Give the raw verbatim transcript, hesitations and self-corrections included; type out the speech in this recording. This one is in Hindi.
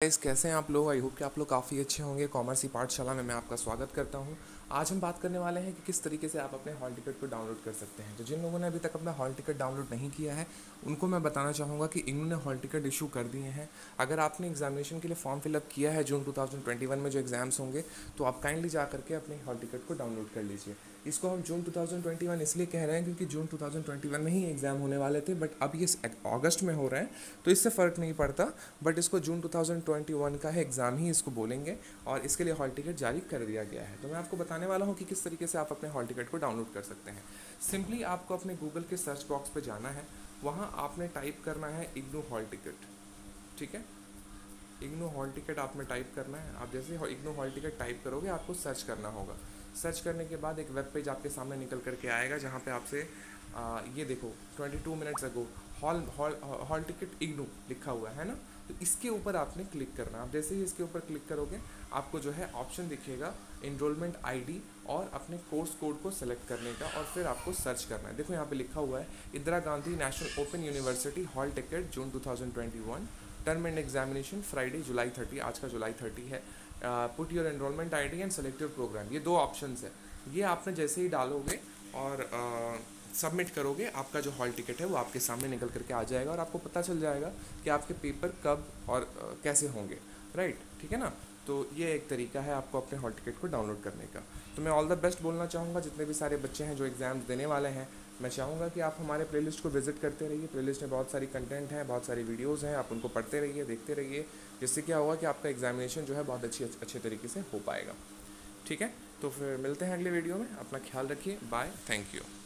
गाइस, कैसे हैं आप लोग। आई होप कि आप लोग काफ़ी अच्छे होंगे। कॉमर्स ही पाठशाला में मैं आपका स्वागत करता हूं। आज हम बात करने वाले हैं कि किस तरीके से आप अपने हॉल टिकट को डाउनलोड कर सकते हैं। तो जिन लोगों ने अभी तक अपना हॉल टिकट डाउनलोड नहीं किया है उनको मैं बताना चाहूँगा कि इन्होंने हॉल टिकट इशू कर दिए हैं। अगर आपने एग्जामिनेशन के लिए फॉर्म फिलअप किया है June two thousand twenty one में जो एग्जाम्स होंगे, तो आप काइंडली जा करके अपने हॉल टिकट को डाउनलोड कर लीजिए। इसको हम June two thousand twenty one इसलिए कह रहे हैं क्योंकि June two thousand twenty one में ही एग्ज़ाम होने वाले थे, बट अब ये अगस्त में हो रहा है तो इससे फ़र्क नहीं पड़ता। बट इसको June two thousand twenty one का है एग्ज़ाम ही इसको बोलेंगे और इसके लिए हॉल टिकट जारी कर दिया गया है। तो मैं आपको बताने वाला हूँ कि किस तरीके से आप अपने हॉल टिकट को डाउनलोड कर सकते हैं। सिंपली आपको अपने गूगल के सर्च बॉक्स पे जाना है, वहाँ आपने टाइप करना है इग्नू हॉल टिकट। ठीक है, इग्नू हॉल टिकट आपने टाइप करना है। आप जैसे इग्नू हॉल टिकट टाइप करोगे आपको सर्च करना होगा। सर्च करने के बाद एक वेब पेज आपके सामने निकल करके आएगा जहाँ पे आपसे आ, ये देखो twenty two minutes ago hall hall hall ticket IGNOU लिखा हुआ है ना। तो इसके ऊपर आपने क्लिक करना है। आप जैसे ही इसके ऊपर क्लिक करोगे आपको जो है ऑप्शन दिखेगा इनरोलमेंट आईडी और अपने कोर्स कोड को सेलेक्ट करने का, और फिर आपको सर्च करना है। देखो यहाँ पे लिखा हुआ है Indira Gandhi national open university hall ticket June two thousand twenty one term end examination Friday July thirty. आज का जुलाई थर्टी है। Put your enrolment ID and select your programme, ये दो ऑप्शंस है। ये आपने जैसे ही डालोगे और सबमिट uh, करोगे, आपका जो हॉल टिकट है वो आपके सामने निकल करके आ जाएगा और आपको पता चल जाएगा कि आपके पेपर कब और uh, कैसे होंगे। राइट, ठीक है ना। तो ये एक तरीका है आपको अपने हॉल टिकट को डाउनलोड करने का। तो मैं ऑल द बेस्ट बोलना चाहूँगा जितने भी सारे बच्चे हैं जो एग्ज़ाम्स देने वाले हैं। मैं चाहूँगा कि आप हमारे प्लेलिस्ट को विजिट करते रहिए। प्लेलिस्ट में बहुत सारी कंटेंट है, बहुत सारी वीडियोज़ हैं, आप उनको पढ़ते रहिए, देखते रहिए, जिससे क्या होगा कि आपका एग्जामिनेशन जो है बहुत अच्छी अच्छे तरीके से हो पाएगा। ठीक है, तो फिर मिलते हैं अगले वीडियो में। अपना ख्याल रखिए। Bye, thank you.